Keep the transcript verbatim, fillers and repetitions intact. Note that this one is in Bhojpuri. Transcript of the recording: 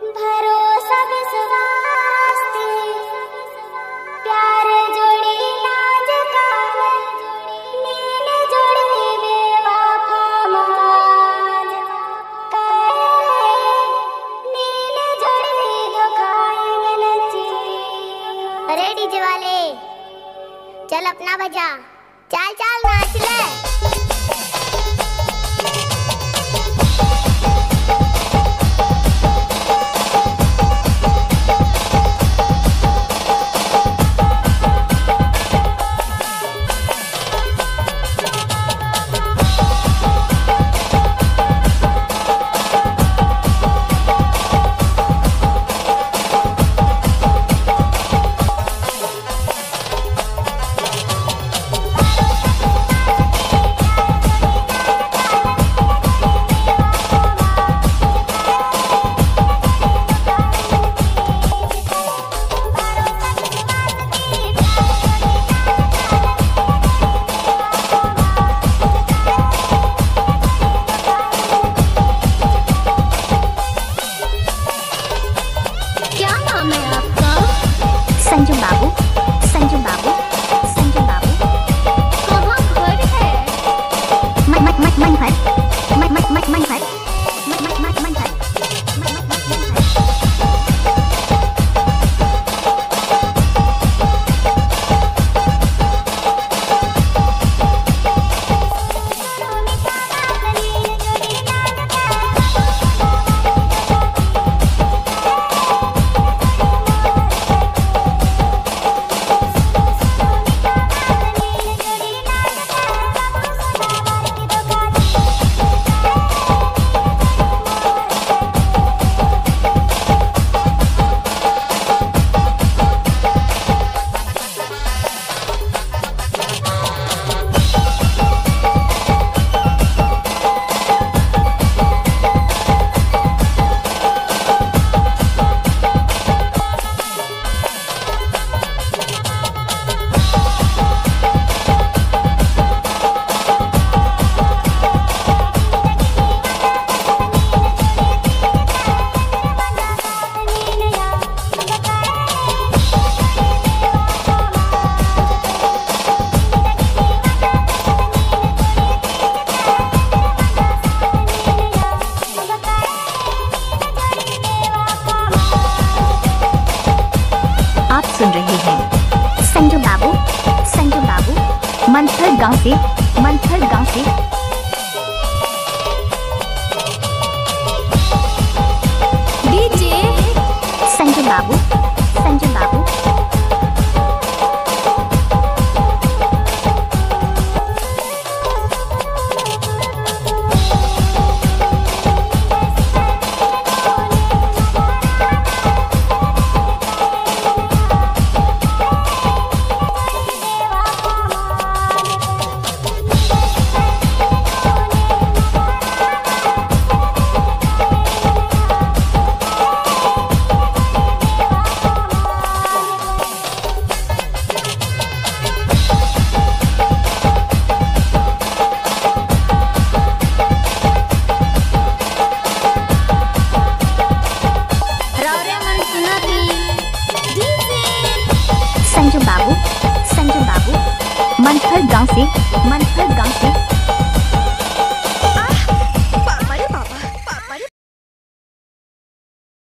भरोसा विश्वास ते प्यार जोड़ी लाज काले नील जोड़ी बेवफा माज काले नील जोड़ी धोखाएंगे नची। अरे डीजे वाले चल अपना बजा, चल चल नाच ले। संजू बाबू, संजू बाबू, संजू बाबू कहाँ घर है? मन मन मन मन भर, मन मन मन मन भर, मन मन मन मन भर, मन मन मन मन भर। आप सुन रहे हैं संजू बाबू, संजू बाबू मंथर गांव से, मंथर गांव से। डीजे संजू बाबू, संजू बाबू संजू बाबू, संजू बाबू मंथर गांव से, मंथर गांव से।